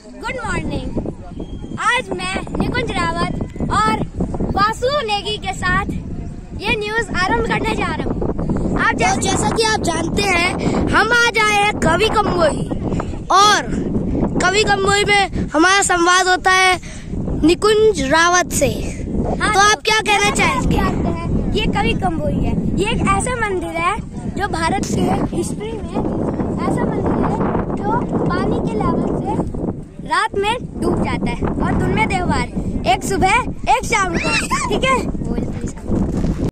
Good morning. आज मैं निकुंज रावत और वासु नेगी के साथ ये न्यूज आरंभ करने जा रहा हूँ। आप जैसा कि आप जानते हैं, हम आज आए हैं कवि कंबोई और कवि कंबोई में हमारा संवाद होता है निकुंज रावत से। हाँ, तो आप क्या कहना चाहेंगे? ये कवि कंबोई है। ये एक ऐसा मंदिर है जो भारत के हिस्ट्री में ऐसा मंदिर है जो पानी के लेवल से रात में डूब जाता है और दिन में त्योहार, एक सुबह एक शाम को। ठीक है।